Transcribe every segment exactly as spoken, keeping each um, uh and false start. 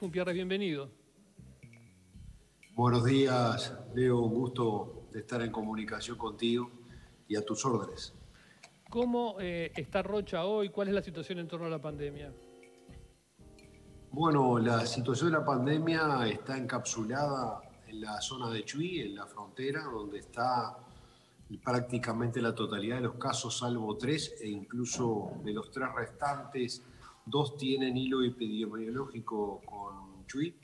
Umpierres, bienvenido. Buenos días, Leo, un gusto de estar en comunicación contigo y a tus órdenes. ¿Cómo eh, está Rocha hoy? ¿Cuál es la situación en torno a la pandemia? Bueno, la situación de la pandemia está encapsulada en la zona de Chuy, en la frontera, donde está prácticamente la totalidad de los casos, salvo tres, e incluso de los tres restantes, dos tienen hilo epidemiológico con Chuy,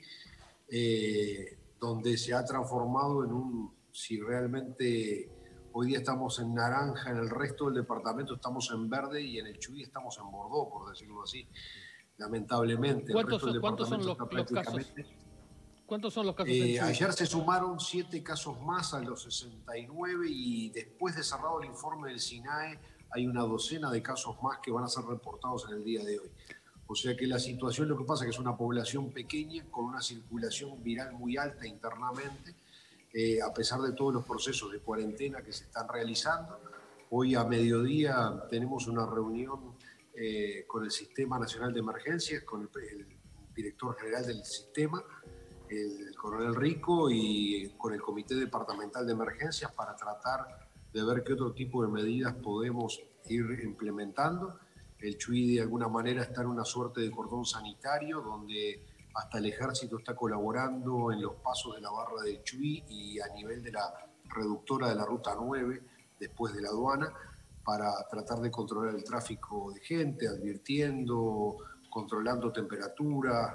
eh, donde se ha transformado en un, si realmente hoy día estamos en naranja, en el resto del departamento estamos en verde y en el Chuy estamos en Bordeaux, por decirlo así. Lamentablemente, el ¿Cuántos resto del son, cuántos son departamento los, está los casos? prácticamente... ¿Cuántos son los casos en Eh, Chuy? ayer se sumaron siete casos más a los sesenta y nueve y después de cerrado el informe del SINAE hay una docena de casos más que van a ser reportados en el día de hoy. O sea que la situación, lo que pasa es que es una población pequeña con una circulación viral muy alta internamente, eh, a pesar de todos los procesos de cuarentena que se están realizando. Hoy a mediodía tenemos una reunión eh, con el Sistema Nacional de Emergencias, con el, el director general del sistema, el coronel Rico, y con el Comité Departamental de Emergencias para tratar de ver qué otro tipo de medidas podemos ir implementando. El Chuy de alguna manera está en una suerte de cordón sanitario donde hasta el ejército está colaborando en los pasos de la barra del Chuy y a nivel de la reductora de la ruta nueve después de la aduana para tratar de controlar el tráfico de gente, advirtiendo, controlando temperatura.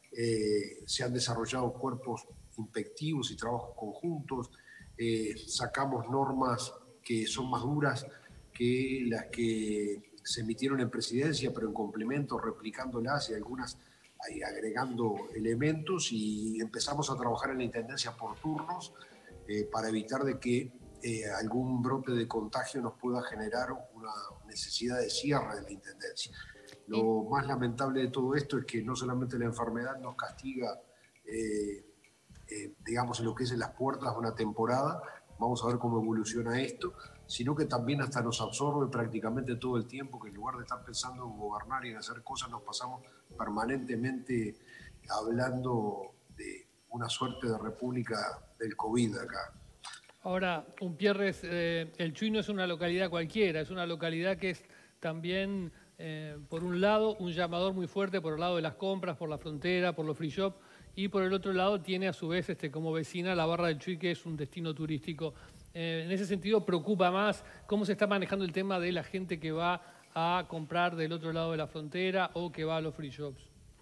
Eh, se han desarrollado cuerpos inspectivos y trabajos conjuntos, eh, sacamos normas que son más duras que las que se emitieron en presidencia, pero en complemento, replicándolas y algunas ahí, agregando elementos, y empezamos a trabajar en la Intendencia por turnos eh, para evitar de que eh, algún brote de contagio nos pueda generar una necesidad de cierre de la Intendencia. Lo más lamentable de todo esto es que no solamente la enfermedad nos castiga, eh, eh, digamos, en lo que es en las puertas de una temporada, vamos a ver cómo evoluciona esto, sino que también hasta nos absorbe prácticamente todo el tiempo, que en lugar de estar pensando en gobernar y en hacer cosas, nos pasamos permanentemente hablando de una suerte de república del COVID acá. Ahora, Umpierres, eh, el Chuy no es una localidad cualquiera, es una localidad que es también, eh, por un lado, un llamador muy fuerte por el lado de las compras, por la frontera, por los free shop, y por el otro lado tiene a su vez este, como vecina la barra del Chuy, que es un destino turístico. Eh, en ese sentido, preocupa más cómo se está manejando el tema de la gente que va a comprar del otro lado de la frontera o que va a los free shops.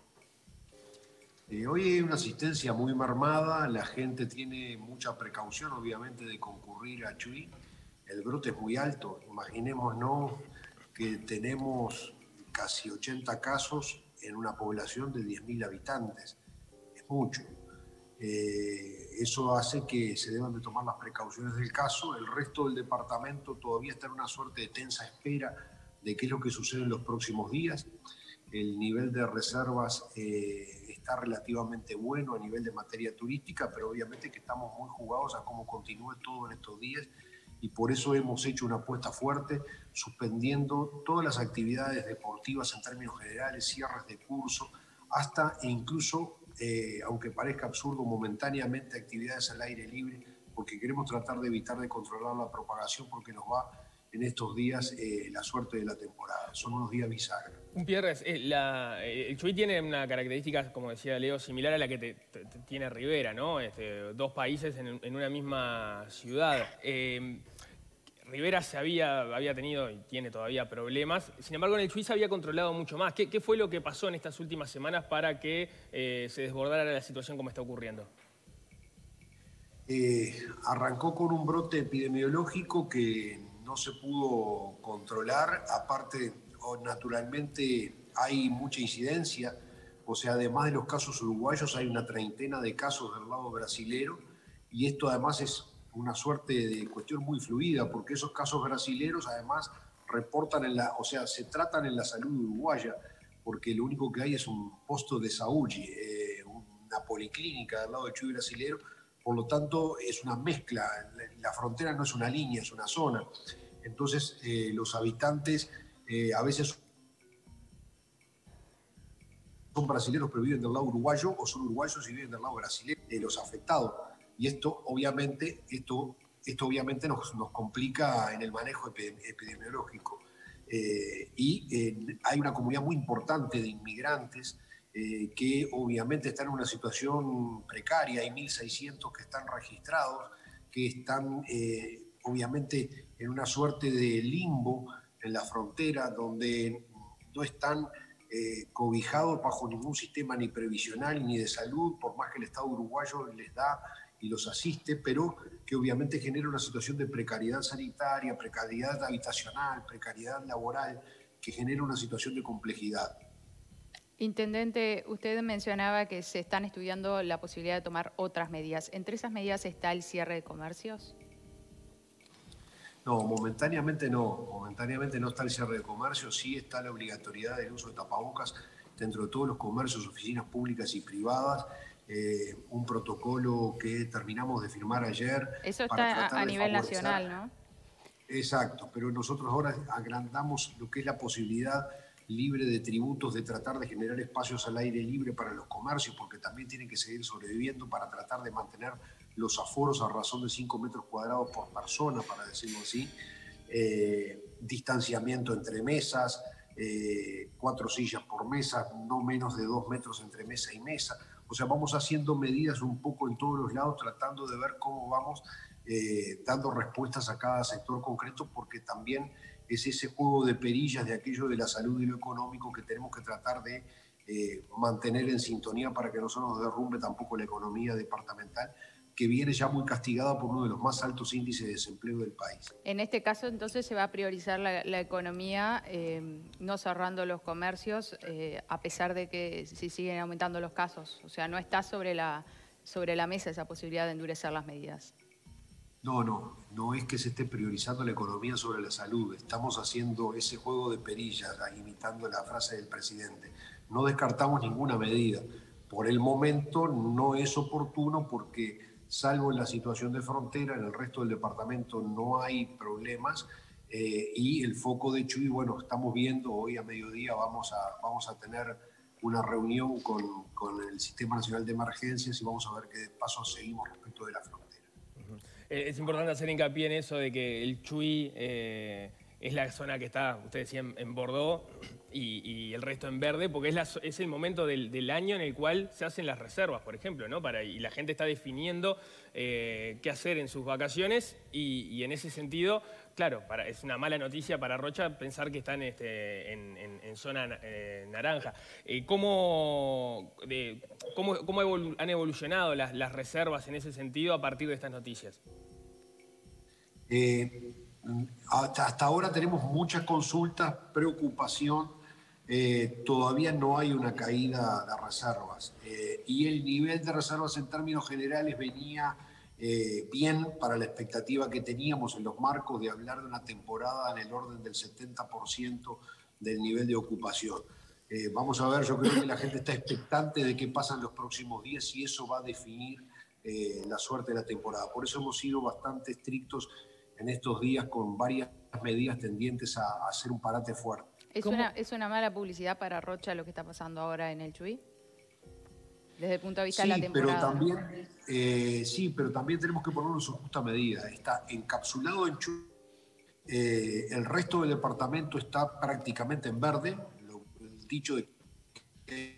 Eh, hoy hay una asistencia muy mermada, la gente tiene mucha precaución obviamente de concurrir a Chuy, el brote es muy alto, imaginémonos que tenemos casi ochenta casos en una población de diez mil habitantes, es mucho. Eh, eso hace que se deban de tomar las precauciones del caso. El resto del departamento todavía está en una suerte de tensa espera de qué es lo que sucede en los próximos días. El nivel de reservas eh, está relativamente bueno a nivel de materia turística, pero obviamente que estamos muy jugados a cómo continúe todo en estos días, y por eso hemos hecho una apuesta fuerte, suspendiendo todas las actividades deportivas en términos generales, cierres de curso, hasta e incluso, eh, aunque parezca absurdo, momentáneamente actividades al aire libre, porque queremos tratar de evitar de controlar la propagación, porque nos va en estos días eh, la suerte de la temporada. Son unos días bisagras. Umpierres, eh, la, eh, el Chuy tiene una característica, como decía Leo, similar a la que te, te, te tiene Rivera, ¿no? Este, dos países en, en una misma ciudad. Eh, Rivera se había, había tenido y tiene todavía problemas, sin embargo en el Chuy se había controlado mucho más. ¿Qué, qué fue lo que pasó en estas últimas semanas para que eh, se desbordara la situación como está ocurriendo? Eh, arrancó con un brote epidemiológico que no se pudo controlar, aparte naturalmente hay mucha incidencia, o sea, además de los casos uruguayos hay una treintena de casos del lado brasilero, y esto además es una suerte de cuestión muy fluida, porque esos casos brasileros además reportan en la, o sea, se tratan en la salud uruguaya, porque lo único que hay es un posto de saúde, eh, una policlínica del lado del Chuy brasilero. Por lo tanto, es una mezcla, la frontera no es una línea, es una zona. Entonces, eh, los habitantes eh, a veces son brasileños pero viven del lado uruguayo o son uruguayos y viven del lado brasileño, de los afectados. Y esto obviamente, esto, esto obviamente nos, nos complica en el manejo epidemiológico. Eh, y eh, hay una comunidad muy importante de inmigrantes eh, que obviamente están en una situación precaria. Hay mil seiscientos que están registrados, que están eh, obviamente en una suerte de limbo en la frontera, donde no están eh, cobijados bajo ningún sistema ni previsional ni de salud, por más que el Estado uruguayo les da y los asiste, pero que obviamente genera una situación de precariedad sanitaria, precariedad habitacional, precariedad laboral, que genera una situación de complejidad. Intendente, usted mencionaba que se están estudiando la posibilidad de tomar otras medidas. ¿Entre esas medidas está el cierre de comercios? No, momentáneamente no. Momentáneamente no está el cierre de comercio, sí está la obligatoriedad del uso de tapabocas dentro de todos los comercios, oficinas públicas y privadas. Eh, un protocolo que terminamos de firmar ayer. Eso está a, a nivel favorecer. nacional, ¿no? Exacto, pero nosotros ahora agrandamos lo que es la posibilidad libre de tributos, de tratar de generar espacios al aire libre para los comercios, porque también tienen que seguir sobreviviendo para tratar de mantener los aforos a razón de cinco metros cuadrados por persona, para decirlo así, eh, distanciamiento entre mesas, eh, cuatro sillas por mesa, no menos de dos metros entre mesa y mesa. O sea, vamos haciendo medidas un poco en todos los lados, tratando de ver cómo vamos eh, dando respuestas a cada sector concreto, porque también es ese juego de perillas de aquello de la salud y lo económico que tenemos que tratar de eh, mantener en sintonía para que no se nos derrumbe tampoco la economía departamental, que viene ya muy castigada por uno de los más altos índices de desempleo del país. En este caso, entonces, se va a priorizar la, la economía, eh, no cerrando los comercios, eh, a pesar de que si siguen aumentando los casos. O sea, no está sobre la, sobre la mesa esa posibilidad de endurecer las medidas. No, no, no es que se esté priorizando la economía sobre la salud. Estamos haciendo ese juego de perillas, imitando la frase del presidente. No descartamos ninguna medida. Por el momento no es oportuno porque, salvo en la situación de frontera, en el resto del departamento no hay problemas. Eh, y el foco de Chuy, bueno, estamos viendo, hoy a mediodía vamos a, vamos a tener una reunión con, con el Sistema Nacional de Emergencias y vamos a ver qué pasos seguimos respecto de la frontera. Es importante hacer hincapié en eso de que el Chuy eh, es la zona que está, usted decía, en Bordeaux y, y el resto en verde, porque es, la, es el momento del, del año en el cual se hacen las reservas, por ejemplo, ¿no? Para, y la gente está definiendo eh, qué hacer en sus vacaciones y, y en ese sentido, claro, para, es una mala noticia para Rocha pensar que están este, en, en, en zona eh, naranja. Eh, ¿Cómo, de, cómo, cómo evolu han evolucionado las, las reservas en ese sentido a partir de estas noticias? Eh, hasta, hasta ahora tenemos muchas consultas, preocupación, eh, todavía no hay una caída de reservas eh, y el nivel de reservas en términos generales venía eh, bien para la expectativa que teníamos en los marcos de hablar de una temporada en el orden del setenta por ciento del nivel de ocupación. Eh, vamos a ver, yo creo que la gente está expectante de qué pasa en los próximos días y eso va a definir eh, la suerte de la temporada. Por eso hemos sido bastante estrictos en estos días con varias medidas tendientes a, a hacer un parate fuerte. ¿Es una, ¿Es una mala publicidad para Rocha lo que está pasando ahora en el Chuy? Desde el punto de vista sí, de la temporada. Pero también, eh, sí, pero también tenemos que ponerlo en su justa medida. Está encapsulado en Chuy. Eh, el resto del departamento está prácticamente en verde. Lo, el dicho de que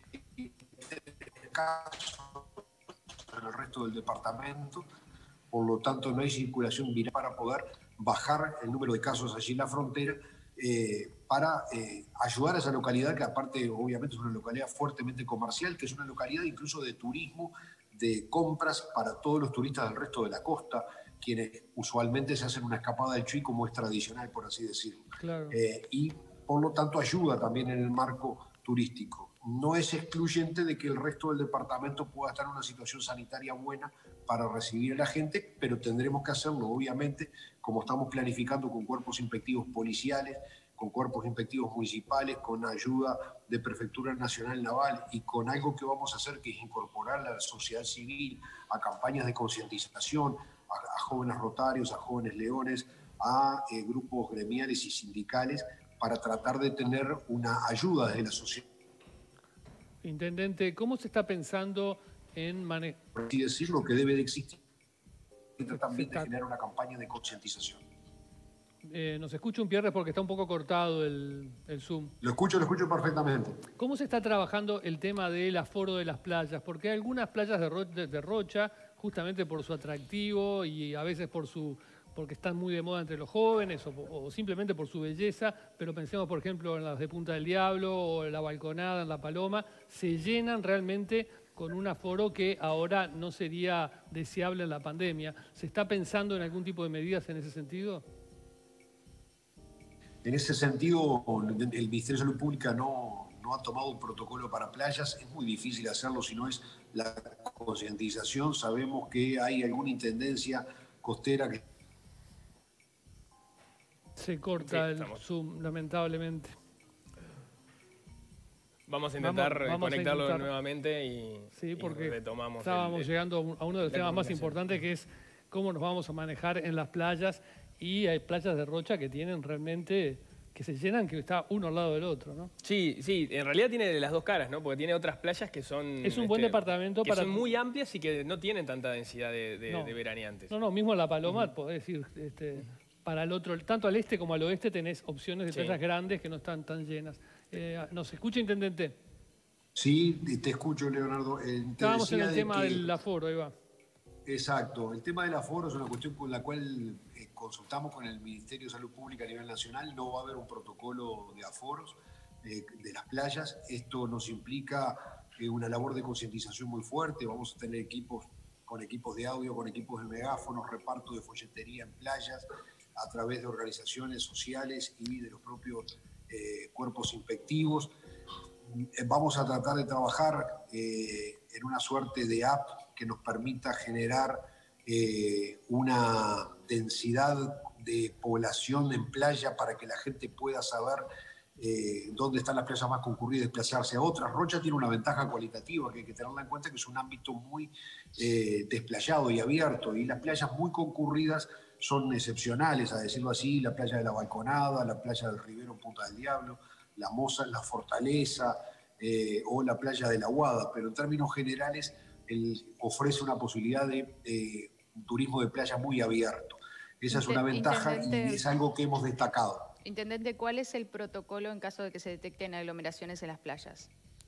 en el resto del departamento. Por lo tanto, no hay circulación viral para poder bajar el número de casos allí en la frontera, eh, para eh, ayudar a esa localidad, que aparte obviamente es una localidad fuertemente comercial, que es una localidad incluso de turismo, de compras para todos los turistas del resto de la costa, quienes usualmente se hacen una escapada del Chuy como es tradicional, por así decirlo. Claro. Eh, y por lo tanto ayuda también en el marco turístico. No es excluyente de que el resto del departamento pueda estar en una situación sanitaria buena para recibir a la gente, pero tendremos que hacerlo, obviamente, como estamos planificando con cuerpos inspectivos policiales, con cuerpos inspectivos municipales, con ayuda de Prefectura Nacional Naval y con algo que vamos a hacer, que es incorporar a la sociedad civil a campañas de concientización, a, a jóvenes rotarios, a jóvenes leones, a eh, grupos gremiales y sindicales, para tratar de tener una ayuda desde la sociedad Intendente, ¿cómo se está pensando en manejar? Por así decirlo, que debe de existir también de generar una campaña de concientización. Eh, nos escucha un Pierres porque está un poco cortado el, el Zoom. Lo escucho, lo escucho perfectamente. ¿Cómo se está trabajando el tema del aforo de las playas? Porque hay algunas playas de, Ro de, de Rocha, justamente por su atractivo y a veces por su, porque están muy de moda entre los jóvenes o, o simplemente por su belleza, pero pensemos, por ejemplo, en las de Punta del Diablo o en la Balconada, en La Paloma, se llenan realmente con un aforo que ahora no sería deseable en la pandemia. ¿Se está pensando en algún tipo de medidas en ese sentido? En ese sentido, el Ministerio de Salud Pública no, no ha tomado un protocolo para playas. Es muy difícil hacerlo si no es la concientización. Sabemos que hay alguna intendencia costera que... Se corta Sí, el estamos. Zoom, lamentablemente. Vamos a intentar Vamos- vamos a conectarlo intentar. nuevamente y, Sí, porque y retomamos. estábamos el- el- llegando a un- a uno de los la temas más comunicación. importantes, que es cómo nos vamos a manejar en las playas. Y hay playas de Rocha que tienen realmente, que se llenan, que está uno al lado del otro, ¿no? Sí, sí, en realidad tiene de las dos caras, ¿no? Porque tiene otras playas que son... Es un buen departamento que para- son muy amplias y que no tienen tanta densidad de, de- No. de veraneantes. No, no, mismo en La Paloma, podés ir este, para el otro, tanto al este como al oeste tenés opciones de Sí. playas grandes que no están tan llenas. Eh, ¿Nos escucha, Intendente? Sí, te escucho, Leonardo. Eh, te Estábamos en decía el de tema que- del aforo, ahí va. Exacto. El tema del aforo es una cuestión con la cual eh, consultamos con el Ministerio de Salud Pública a nivel nacional. No va a haber un protocolo de aforos eh, de las playas. Esto nos implica eh, una labor de concientización muy fuerte. Vamos a tener equipos con equipos de audio, con equipos de megáfonos, reparto de folletería en playas, a través de organizaciones sociales y de los propios eh, cuerpos inspectivos. Vamos a tratar de trabajar eh, en una suerte de app que nos permita generar eh, una densidad de población en playa para que la gente pueda saber eh, dónde están las playas más concurridas y desplazarse a otras. Rocha tiene una ventaja cualitativa que hay que tenerla en cuenta, que es un ámbito muy eh, desplayado y abierto, y las playas muy concurridas son excepcionales, a decirlo así: la playa de la Balconada, la playa del Ribero Punta del Diablo, la Moza, la Fortaleza eh, o la playa de la Aguada, pero en términos generales el, ofrece una posibilidad de eh, un turismo de playa muy abierto. Esa es una ventaja Intendente- y es algo que hemos destacado. Intendente, ¿cuál es el protocolo en caso de que se detecten aglomeraciones en las playas?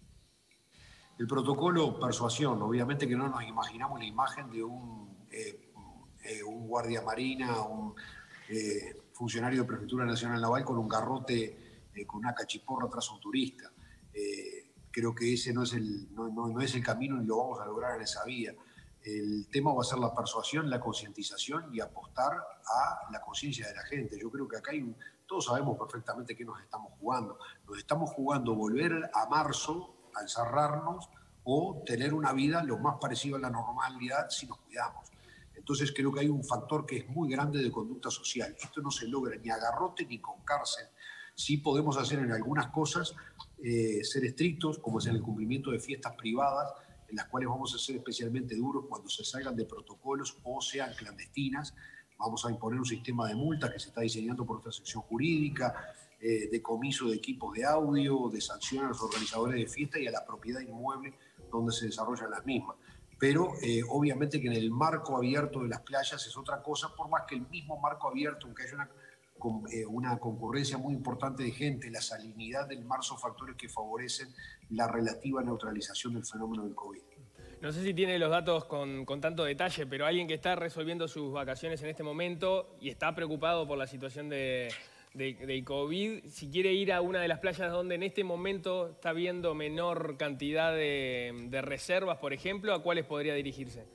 El protocolo persuasión, obviamente que no nos imaginamos la imagen de un, eh, eh, un guardia marina, un eh, funcionario de Prefectura Nacional Naval con un garrote, eh, con una cachiporra tras un turista. Eh, creo que ese no es, el, no, no, no es el camino y lo vamos a lograr en esa vía. El tema va a ser la persuasión, la concientización y apostar a la conciencia de la gente. Yo creo que acá hay un, todos sabemos perfectamente qué nos estamos jugando. Nos estamos jugando volver a marzo a encerrarnos o tener una vida lo más parecido a la normalidad si nos cuidamos. Entonces creo que hay un factor que es muy grande de conducta social. Esto no se logra ni a garrote ni con cárcel. Sí podemos hacer en algunas cosas, eh, ser estrictos, como es en el cumplimiento de fiestas privadas, en las cuales vamos a ser especialmente duros cuando se salgan de protocolos o sean clandestinas. Vamos a imponer un sistema de multas que se está diseñando por nuestra sección jurídica, eh, de comiso de equipos de audio, de sanción a los organizadores de fiesta y a la propiedad inmueble donde se desarrollan las mismas. Pero eh, obviamente que en el marco abierto de las playas es otra cosa, por más que el mismo marco abierto, aunque haya una, con, eh, una concurrencia muy importante de gente, la salinidad del mar son factores que favorecen la relativa neutralización del fenómeno del COVID. No sé si tiene los datos con, con tanto detalle, pero alguien que está resolviendo sus vacaciones en este momento y está preocupado por la situación de, de, del COVID, si quiere ir a una de las playas donde en este momento está viendo menor cantidad de, de reservas, por ejemplo, ¿a cuáles podría dirigirse?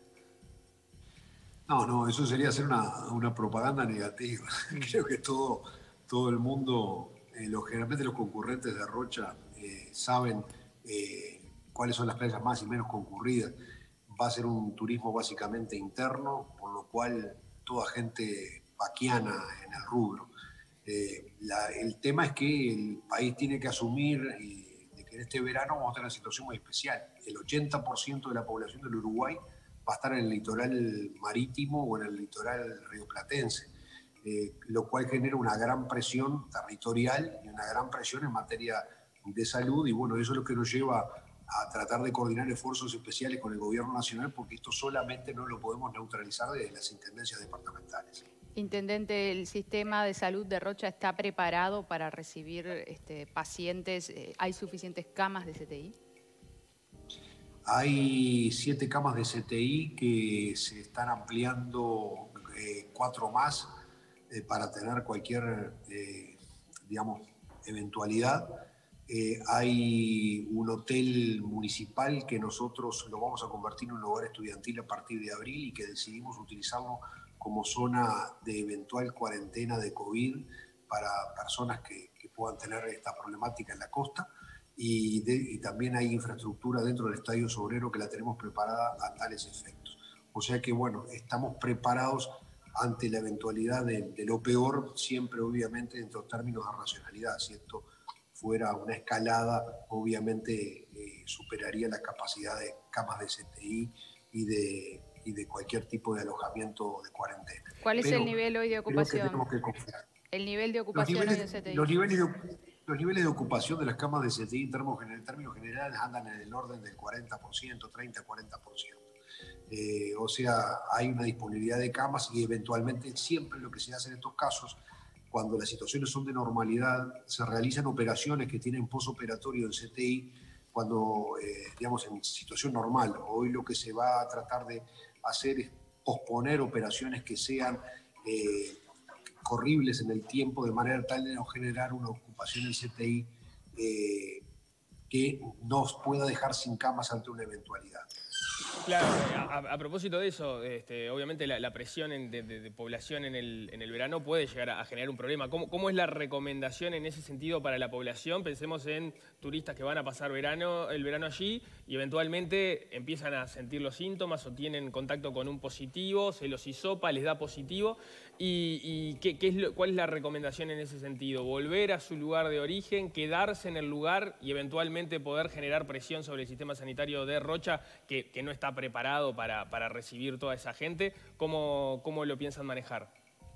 No, no, eso sería hacer una, una propaganda negativa. Creo que todo, todo el mundo, eh, lo, generalmente los concurrentes de Rocha eh, saben eh, cuáles son las playas más y menos concurridas. Va a ser un turismo básicamente interno, por lo cual toda gente vaquiana en el rubro. Eh, la, el tema es que el país tiene que asumir eh, de que en este verano vamos a tener una situación muy especial. El ochenta por ciento de la población del Uruguay va a estar en el litoral marítimo o en el litoral rioplatense, eh, lo cual genera una gran presión territorial y una gran presión en materia de salud, y bueno, eso es lo que nos lleva a tratar de coordinar esfuerzos especiales con el gobierno nacional, porque esto solamente no lo podemos neutralizar desde las intendencias departamentales. Intendente, ¿el sistema de salud de Rocha está preparado para recibir este, pacientes? ¿Hay suficientes camas de C T I? Hay siete camas de C T I que se están ampliando, eh, cuatro más, eh, para tener cualquier, eh, digamos, eventualidad. Eh, hay un hotel municipal que nosotros lo vamos a convertir en un lugar estudiantil a partir de abril y que decidimos utilizarlo como zona de eventual cuarentena de COVID para personas que, que puedan tener esta problemática en la costa. Y, de, y también hay infraestructura dentro del Estadio Sobrero que la tenemos preparada a tales efectos. O sea que, bueno, estamos preparados ante la eventualidad de, de lo peor, siempre obviamente dentro de términos de racionalidad. Si esto fuera una escalada, obviamente eh, superaría la capacidad de camas de C T I y de, y de cualquier tipo de alojamiento de cuarentena. ¿Cuál es Pero el nivel hoy de ocupación? Creo que tenemos que confiar. El nivel de ocupación Los niveles, hoy de C T I. Los niveles de, los niveles de ocupación de las camas de C T I en términos, en términos generales andan en el orden del cuarenta por ciento, treinta a cuarenta por ciento. Eh, o sea, hay una disponibilidad de camas y eventualmente siempre lo que se hace en estos casos, cuando las situaciones son de normalidad, se realizan operaciones que tienen postoperatorio en C T I cuando, eh, digamos, en situación normal. Hoy lo que se va a tratar de hacer es posponer operaciones que sean eh, corribles en el tiempo, de manera tal de no generar una ocupación en C T I eh, que nos pueda dejar sin camas ante una eventualidad. Claro, a, a propósito de eso, este, obviamente la, la presión en, de, de, de población en el, en el verano puede llegar a, a generar un problema. ¿Cómo, ¿Cómo es la recomendación en ese sentido para la población? Pensemos en turistas que van a pasar verano, el verano allí y eventualmente empiezan a sentir los síntomas o tienen contacto con un positivo, se los hisopa, les da positivo. ¿Y, y qué, qué es lo, cuál es la recomendación en ese sentido? ¿Volver a su lugar de origen, quedarse en el lugar y eventualmente poder generar presión sobre el sistema sanitario de Rocha, que, que no está preparado para, para recibir toda esa gente? ¿Cómo, cómo lo piensan manejar?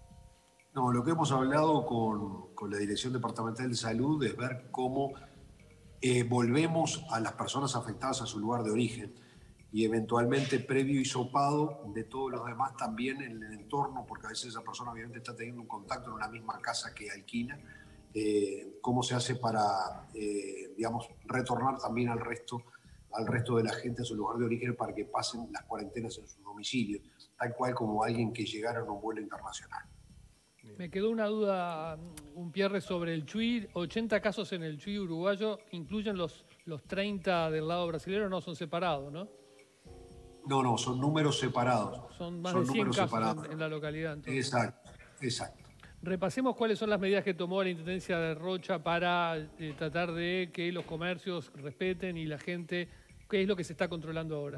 No, lo que hemos hablado con, con la Dirección Departamental de Salud es ver cómo eh, volvemos a las personas afectadas a su lugar de origen y eventualmente previo hisopado de todos los demás también en el entorno, porque a veces esa persona obviamente está teniendo un contacto en una misma casa que alquila. Eh, ¿Cómo se hace para, eh, digamos, retornar también al resto al resto de la gente a su lugar de origen para que pasen las cuarentenas en sus domicilios, tal cual como alguien que llegara en un vuelo internacional? Me quedó una duda, un Pierre, sobre el Chuy. ochenta casos en el Chuy uruguayo, ¿incluyen los, los treinta del lado brasileño o no? Son separados, ¿no? No, no, son números separados. Son más son de cien casos separados. En, en la localidad. Entonces. Exacto, exacto. Repasemos cuáles son las medidas que tomó la Intendencia de Rocha para eh, tratar de que los comercios respeten y la gente, ¿qué es lo que se está controlando ahora?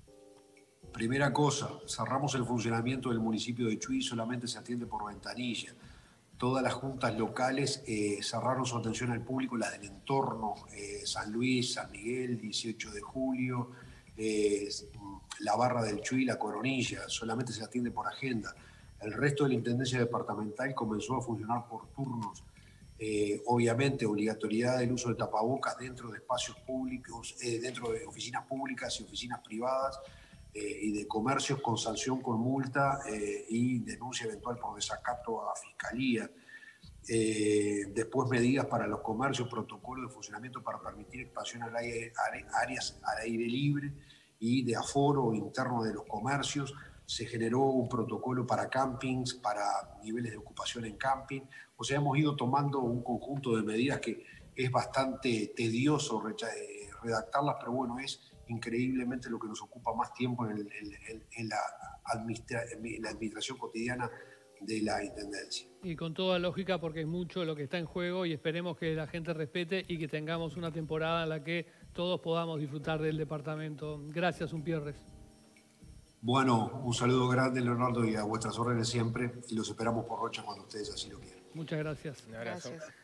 Primera cosa, cerramos el funcionamiento del municipio de Chuy, solamente se atiende por ventanilla. Todas las juntas locales eh, cerraron su atención al público, las del entorno, eh, San Luis, San Miguel, dieciocho de julio, eh, la Barra del Chuy, la Coronilla, solamente se atiende por agenda. El resto de la Intendencia Departamental comenzó a funcionar por turnos. Eh, obviamente, obligatoriedad del uso de tapabocas dentro de espacios públicos, eh, dentro de oficinas públicas y oficinas privadas, eh, y de comercios con sanción con multa eh, y denuncia eventual por desacato a fiscalía. Eh, después medidas para los comercios, protocolo de funcionamiento para permitir expansión al aire, áreas al aire libre y de aforo interno de los comercios. Se generó un protocolo para campings, para niveles de ocupación en camping. O sea, hemos ido tomando un conjunto de medidas que es bastante tedioso redactarlas, pero bueno, es increíblemente lo que nos ocupa más tiempo en, el, en, en, la, administra en la administración cotidiana de la Intendencia. Y con toda lógica, porque es mucho lo que está en juego y esperemos que la gente respete y que tengamos una temporada en la que todos podamos disfrutar del departamento. gracias, Unpierres. Bueno, un saludo grande, Leonardo, y a vuestras órdenes siempre, y los esperamos por Rocha cuando ustedes así lo quieran. Muchas gracias. Un abrazo. Gracias.